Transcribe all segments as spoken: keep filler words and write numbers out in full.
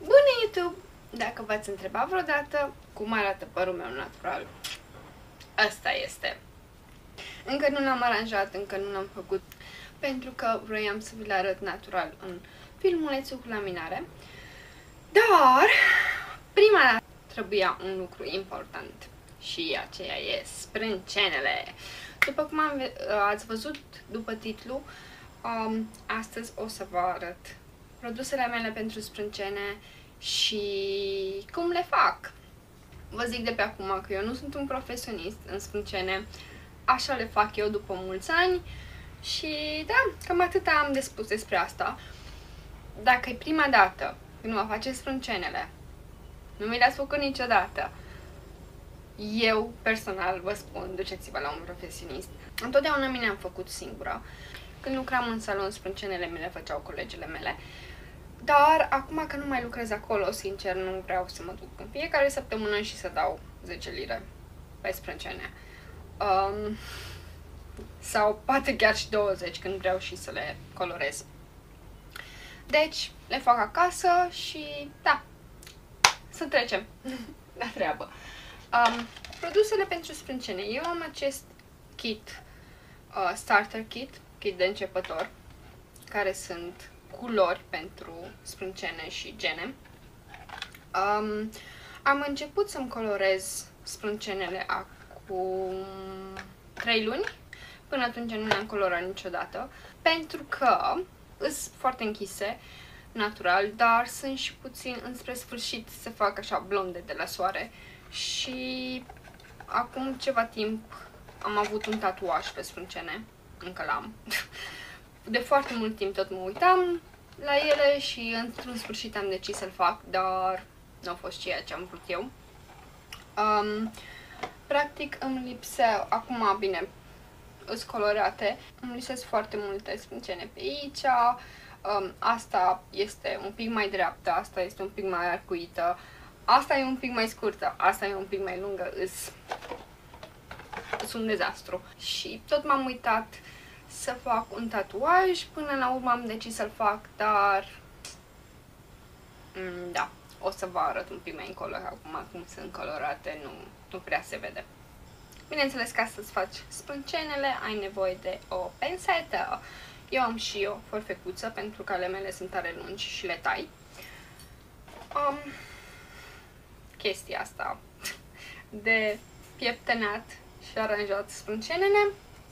Bună YouTube! Dacă v-ați întrebat vreodată cum arată părul meu natural, asta este. Încă nu l-am aranjat, încă nu l-am făcut, pentru că vroiam să vi-l arăt natural în filmulețul cu laminare. Dar, prima dată trebuia un lucru important și aceea e sprâncenele. După cum am, ați văzut după titlu, um, astăzi o să vă arăt produsele mele pentru sprâncene și cum le fac. Vă zic de pe acum că eu nu sunt un profesionist în sprâncene, așa le fac eu după mulți ani și da, cam atât am de spus despre asta. Dacă e prima dată când vă faceți sprâncenele, nu mi le-ați făcut niciodată, eu personal vă spun, duceți-vă la un profesionist. Întotdeauna mi le-am făcut singură. Când lucram în salon, sprâncenele mi le făceau colegele mele. Dar acum că nu mai lucrez acolo, sincer, nu vreau să mă duc în fiecare săptămână și să dau zece lire pe sprâncene. Um, sau poate chiar și douăzeci când vreau și să le colorez. Deci, le fac acasă și da, să trecem la treabă. Um, produsele pentru sprâncene. Eu am acest kit, uh, starter kit, kit de începător, care sunt culori pentru sprâncene și gene. Um, am început să-mi colorez sprâncenele acum trei luni. Până atunci nu le-am colorat niciodată, pentru că sunt foarte închise, natural, dar sunt și puțin înspre sfârșit să fac așa blonde de la soare. Și acum ceva timp am avut un tatuaj pe sprâncene, încă l-am. De foarte mult timp tot mă uitam la ele și într-un sfârșit am decis să-l fac, dar nu a fost ceea ce am vrut eu. Um, practic îmi lipsea, acum bine, sunt colorate, îmi lipsesc foarte multe sprâncene pe aici. Um, asta este un pic mai dreaptă, asta este un pic mai arcuită, asta e un pic mai scurtă, asta e un pic mai lungă, îs, îs un dezastru. Și tot m-am uitat să fac un tatuaj, până la urmă am decis să-l fac, dar mm, da, o să vă arăt un pic mai încolo, acum cum sunt colorate, nu, nu prea se vede. Bineînțeles, ca să-ți faci sprâncenele, ai nevoie de o pensetă. Eu am și o forfecuță, pentru că ale mele sunt tare lungi și le tai. Um, chestia asta de pieptănat și aranjat sprâncenele.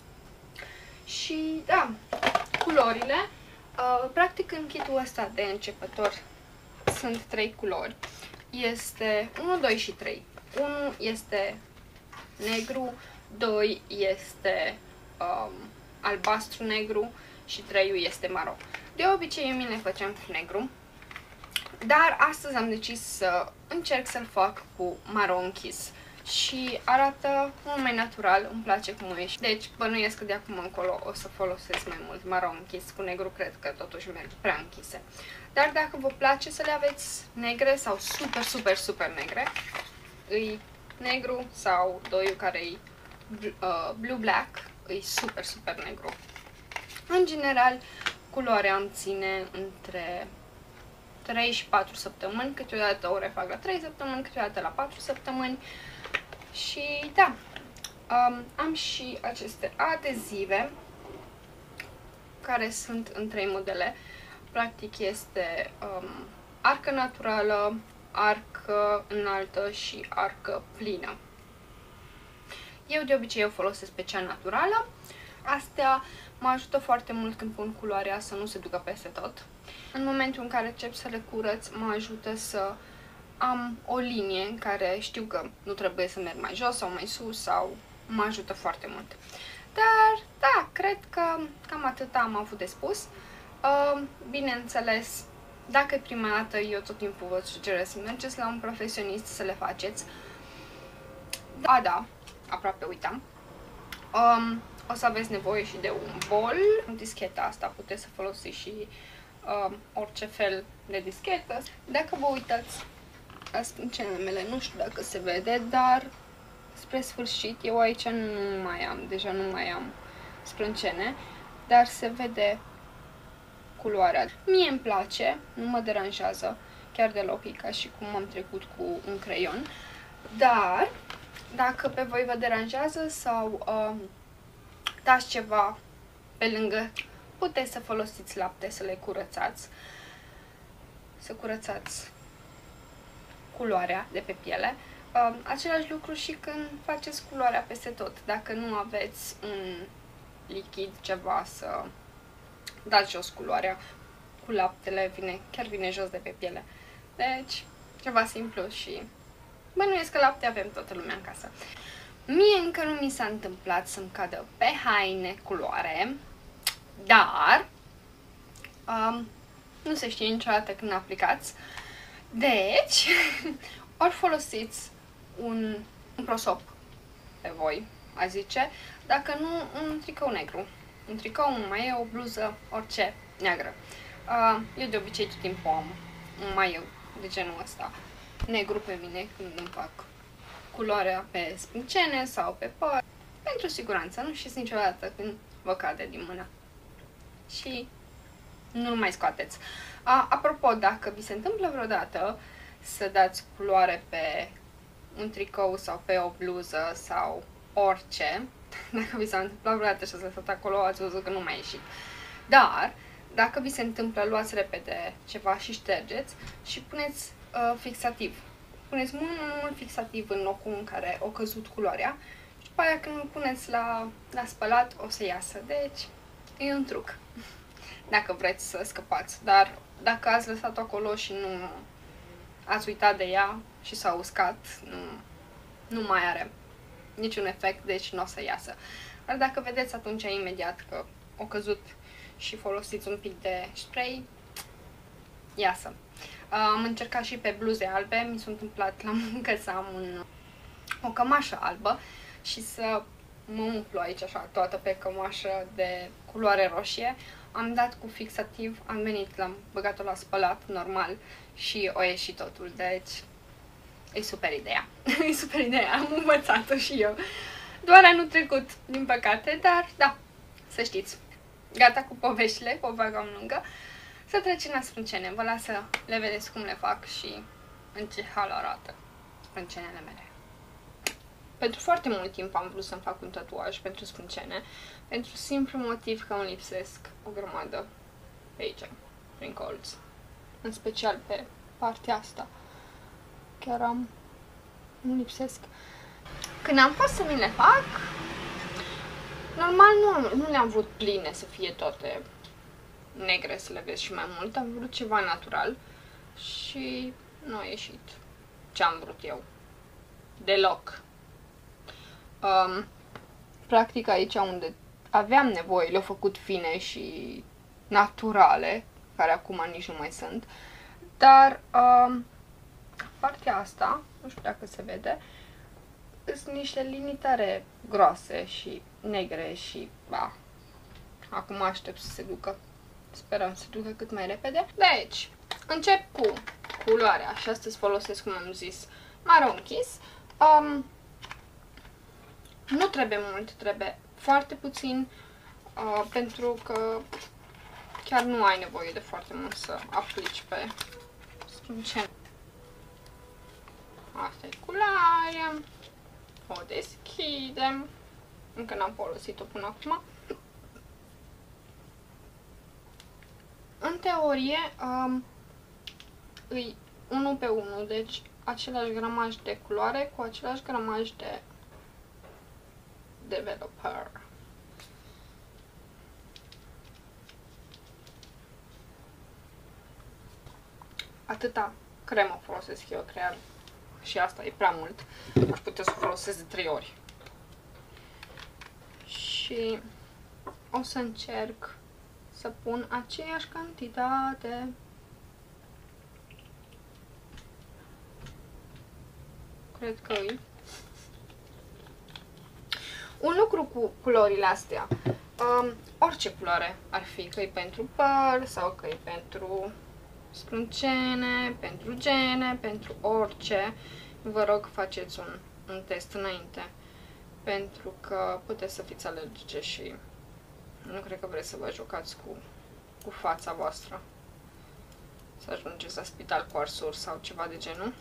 Și da, culorile. Uh, practic în kitul ăsta de începător sunt trei culori. Este unu, doi și trei. unu este negru, doi este um, albastru-negru și trei este maro. De obicei eu mi le făceam cu negru, dar astăzi am decis să încerc să-l fac cu maro închis și arată mult mai natural, îmi place cum e. Deci bănuiesc că de acum încolo o să folosesc mai mult maro închis, cu negru cred că totuși merg prea închise. Dar dacă vă place să le aveți negre sau super, super, super negre, îi negru sau doiul care e uh, blue-black, e super, super negru. În general, culoarea îmi ține între trei și patru săptămâni, câteodată o refac la trei săptămâni, câteodată la patru săptămâni. Și da, um, am și aceste adezive care sunt în trei modele. Practic este um, arcă naturală, arcă înaltă și arcă plină. Eu de obicei eu folosesc pe cea naturală. Astea mă ajută foarte mult când pun culoarea să nu se ducă peste tot. În momentul în care încep să le curăț, mă ajută să am o linie în care știu că nu trebuie să merg mai jos sau mai sus, sau mă ajută foarte mult. Dar da, cred că cam atât am avut de spus. Uh, bineînțeles, dacă e prima dată, eu tot timpul vă sugerez să mergeți la un profesionist să le faceți. Da, da, aproape uitam. Um, o să aveți nevoie și de un bol. Discheta asta puteți să folosiți și um, orice fel de dischetă. Dacă vă uitați la sprâncenele mele, nu știu dacă se vede, dar spre sfârșit, eu aici nu mai am, deja nu mai am sprâncene, dar se vede culoarea. Mie îmi place, nu mă deranjează. chiar deloc, e ca și cum am trecut cu un creion. Dar, dacă pe voi vă deranjează sau uh, dați ceva pe lângă, puteți să folosiți lapte să le curățați. Să curățați culoarea de pe piele. Uh, același lucru și când faceți culoarea peste tot. Dacă nu aveți un lichid, ceva să dați jos culoarea, cu laptele vine, chiar vine jos de pe piele. Deci, ceva simplu și bănuiesc că lapte avem toată lumea în casă. Mie încă nu mi s-a întâmplat să-mi cadă pe haine culoare, dar um, nu se știe niciodată când aplicați. Deci, ori folosiți un, un prosop pe voi, a zice, dacă nu un tricou negru. Un tricou, un maieu, o bluză, orice neagră. Uh, eu de obicei tot timpul am un maieu de genul ăsta negru pe mine când îmi fac culoarea pe sprâncene sau pe păr. Pentru siguranță, nu știți niciodată când vă cade din mână. Și nu-l mai scoateți. A, apropo, dacă vi se întâmplă vreodată să dați culoare pe un tricou sau pe o bluză sau orice, dacă vi s-a întâmplat vreodată și ați lăsat acolo, ați văzut că nu mai ieșit. Dar, dacă vi se întâmplă, luați repede ceva și ștergeți și puneți uh, fixativ. Puneți mult, mult, mult fixativ în locul în care a căzut culoarea și după aia când îl puneți la, la spălat o să iasă. Deci, e un truc. Dacă vreți să scăpați. Dar dacă ați lăsat-o acolo și nu ați uitat de ea și s-a uscat, nu, nu mai are niciun efect, deci nu o să iasă. Dar dacă vedeți atunci imediat că a căzut și folosiți un pic de spray, iasă. Am încercat și pe bluze albe, mi s-a întâmplat la muncă să am un, o cămașă albă și să mă umplu aici așa toată pe cămașă de culoare roșie. Am dat cu fixativ, am venit, l-am băgat-o la spălat normal și o ieșit totul, deci e super ideea. E super ideea, am învățat-o și eu. Doar anul trecut, din păcate, dar da, să știți. Gata cu poveștile, cu o vagă lungă. Să trecem la sprâncene. Vă las să le vedeți cum le fac și în ce hal arată sprâncenele mele. Pentru foarte mult timp am vrut să-mi fac un tatuaj pentru sprâncene, pentru simplu motiv că îmi lipsesc o grămadă pe aici, prin colț. În special pe partea asta. Chiar am... îmi lipsesc. Când am fost să mi le fac, normal nu, nu le-am vrut pline să fie toate negre, să le vezi și mai mult. Am vrut ceva natural și nu a ieșit ce am vrut eu. Deloc. Um, practic aici unde aveam nevoie, le-au făcut fine și naturale, care acum nici nu mai sunt. Dar um, partea asta, nu știu dacă se vede, sunt niște linii tare groase și negre și ba, acum aștept să se ducă. Sperăm să se ducă cât mai repede. Deci, încep cu culoarea și astăzi folosesc, cum am zis, Maroon Kiss. Um, nu trebuie mult, trebuie foarte puțin, uh, pentru că chiar nu ai nevoie de foarte mult să aplici pe sprâncene. Asta e culoarea. O deschidem. Încă n-am folosit-o până acum. În teorie, um, îi unu pe unu, deci același gramaj de culoare cu același gramaj de developer. Atâta cremă folosesc eu, cred, și asta e prea mult. Aș putea să folosesc de trei ori. Și o să încerc să pun aceeași cantitate. Cred că e. Un lucru cu culorile astea. Um, orice culoare ar fi, că e pentru păr sau că e pentru sprâncene, pentru gene, pentru orice. Vă rog, faceți un, un test înainte. Pentru că puteți să fiți alergice și nu cred că vreți să vă jucați cu, cu fața voastră. să ajungeți la spital cu arsuri sau ceva de genul.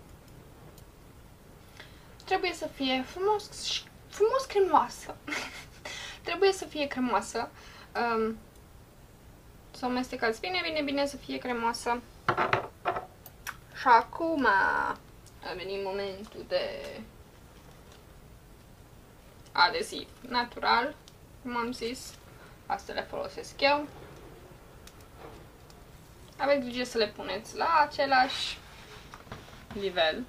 Trebuie să fie frumos, frumos cremoasă. Trebuie să fie cremoasă. Um, să o mestecați bine, bine, bine să fie cremoasă. Și acum a venit momentul de adeziv natural, cum am zis. Asta le folosesc eu. Aveți grijă să le puneți la același nivel.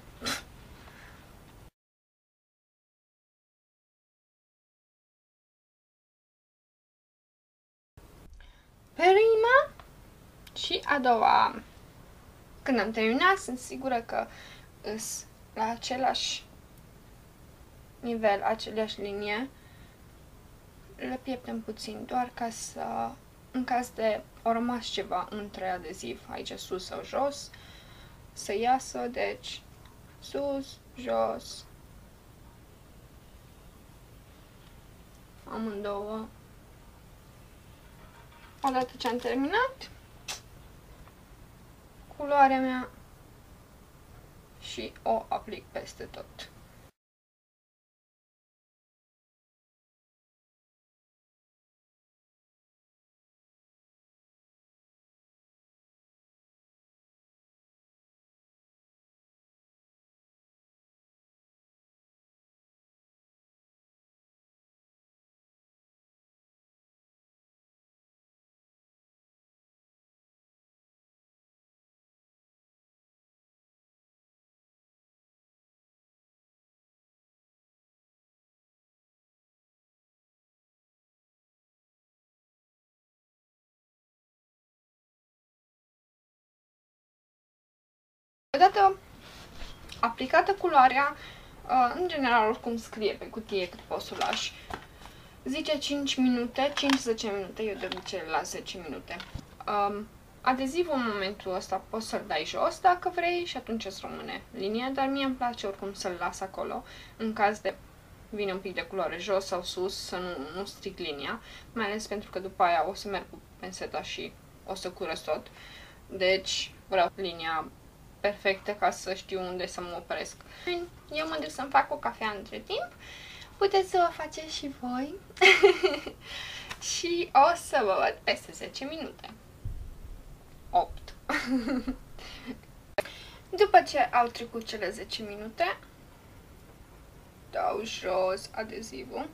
Prima și a doua. Când am terminat, sunt sigură că îs la același nivel, aceleași linie. Le pieptem puțin, doar ca să, în caz de o rămas ceva între adeziv, aici sus sau jos, să iasă, deci sus, jos, amândouă. Odată ce am terminat, culoarea mea și o aplic peste tot. Odată aplicată culoarea, în general oricum scrie pe cutie cât poți să o lași, zice cinci minute, cinci zece minute, eu de obicei la zece minute. Um, adezivul în momentul ăsta poți să-l dai jos dacă vrei și atunci îți rămâne linia, dar mie îmi place oricum să-l las acolo, în caz de vine un pic de culoare jos sau sus, să nu, nu stric linia, mai ales pentru că după aia o să merg cu penseta și o să curăț tot, deci vreau linia perfectă ca să știu unde să mă opresc. Eu mă duc să-mi fac o cafea între timp. Puteți să o faceți și voi. Și o să vă văd peste zece minute. opt. După ce au trecut cele zece minute, dau jos adezivul.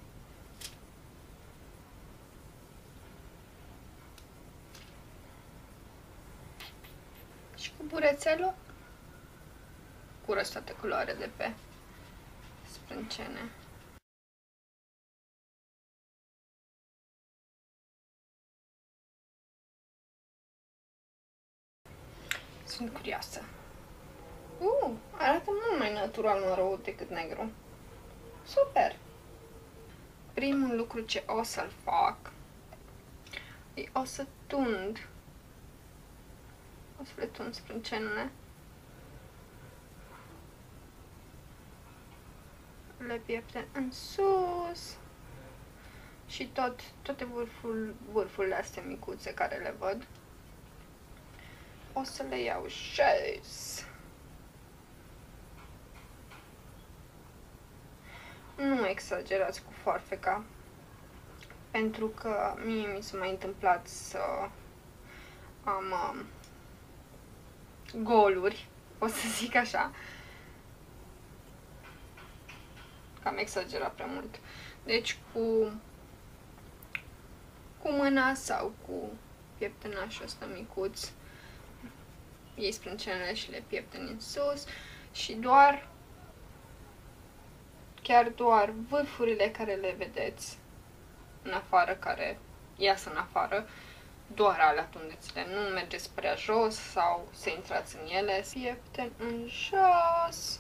Și cu burețelul curăț toate culoarea de pe sprâncene. Sunt curioasă. Uh, arată mult mai natural mărău decât negru. Super! Primul lucru ce o să-l fac e o să tund. O să le tund sprâncenele. Le pieptem în sus. Și tot, toate vârful, vârfurile astea micuțe care le văd. O să le iau jos. Nu exagerați cu foarfeca, pentru că mie mi s-a mai întâmplat să am um, goluri, o să zic așa, că am exagerat prea mult. Deci cu, cu mâna sau cu pieptănașul ăsta micuț, iei sprâncenele și le piepteni în sus și doar, chiar doar vârfurile care le vedeți în afară, care iasă în afară, doar alea tundeți-le, nu mergeți prea jos sau să intrați în ele, piepteni în jos.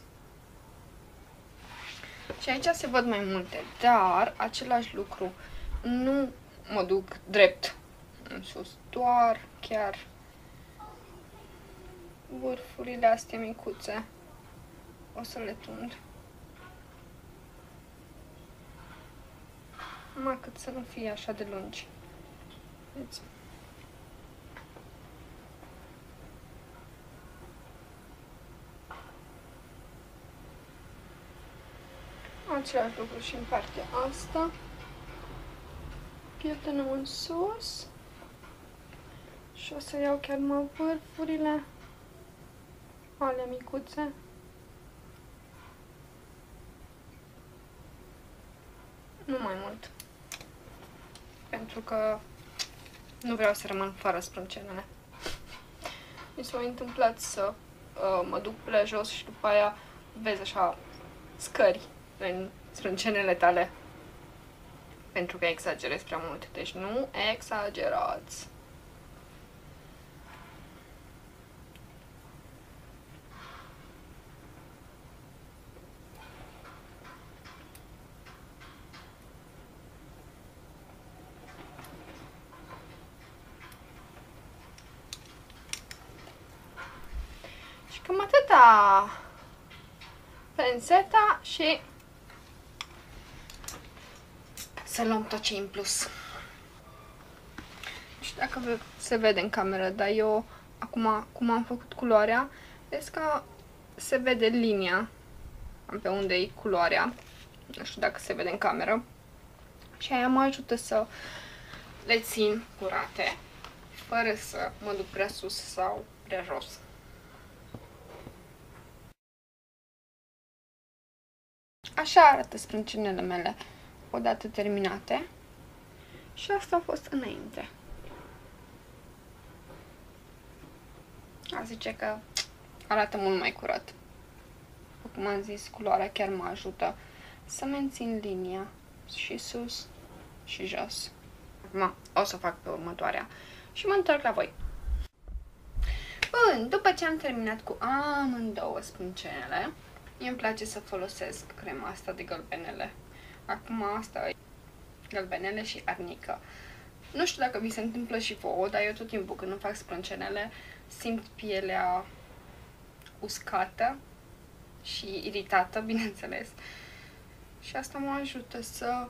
Și aici se văd mai multe, dar același lucru, nu mă duc drept în sus, doar chiar vârfurile astea micuțe o să le tund. Numai cât să nu fie așa de lungi. Vedeți? Același lucru și în partea asta. Prietenul în sus. Și o să iau chiar numai vârfurile alea micuțe. Nu mai mult. Pentru că nu vreau să rămân fără sprâncenele. Mi s-a întâmplat să uh, mă duc pe jos și după aia vezi așa scări în sprâncenele tale. Pentru că exagerezi prea mult. Deci nu exagerați. Și cam atâta. Penseta și să luăm tot ce în plus. Nu știu dacă se vede în cameră, dar eu acum, cum am făcut culoarea, vezi că se vede linia pe unde e culoarea. Nu știu dacă se vede în cameră. Și aia mă ajută să le țin curate, fără să mă duc prea sus sau prea jos. Așa arată sprâncenele mele odată terminate. Și asta a fost înainte. A zice că arată mult mai curat. Cum am zis, culoarea chiar mă ajută să mențin linia și sus și jos. Acum o să fac pe următoarea și mă întorc la voi. Bun, după ce am terminat cu amândouă sprâncenele, mie îmi place să folosesc crema asta de gălbenele. Acum asta e gălbenele și arnică. Nu știu dacă vi se întâmplă și vouă, dar eu tot timpul când îmi fac sprâncenele simt pielea uscată și iritată, bineînțeles. Și asta mă ajută să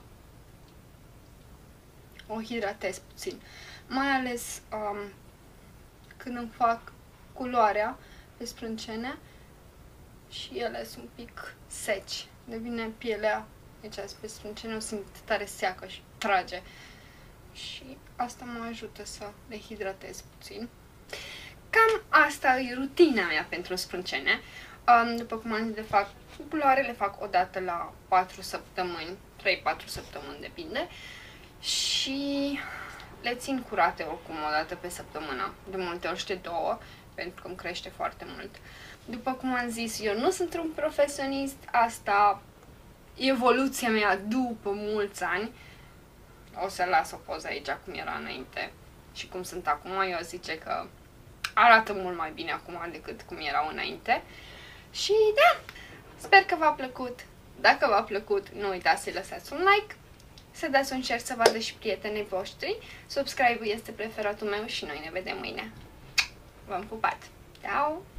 o hidratez puțin. Mai ales um, când îmi fac culoarea pe sprâncene și ele sunt un pic seci. Devine pielea, deci pe sprâncene o simt tare seacă și trage. Și asta mă ajută să le hidratez puțin. Cam asta e rutina mea pentru sprâncene. Um, după cum am zis, le fac culoare, le fac o dată la patru săptămâni, trei patru săptămâni, depinde. Și le țin curate oricum o dată pe săptămână, de multe ori și două, pentru că îmi crește foarte mult. După cum am zis, eu nu sunt un profesionist, asta e evoluția mea după mulți ani. O să las o poză aici cum era înainte și cum sunt acum. Eu zice că arată mult mai bine acum decât cum erau înainte. Și da, sper că v-a plăcut. Dacă v-a plăcut, nu uitați să lăsați un like, să dați un share să vadă și prietenii voștri. Subscribe-ul este preferatul meu și noi ne vedem mâine. V-am pupat! Ciao!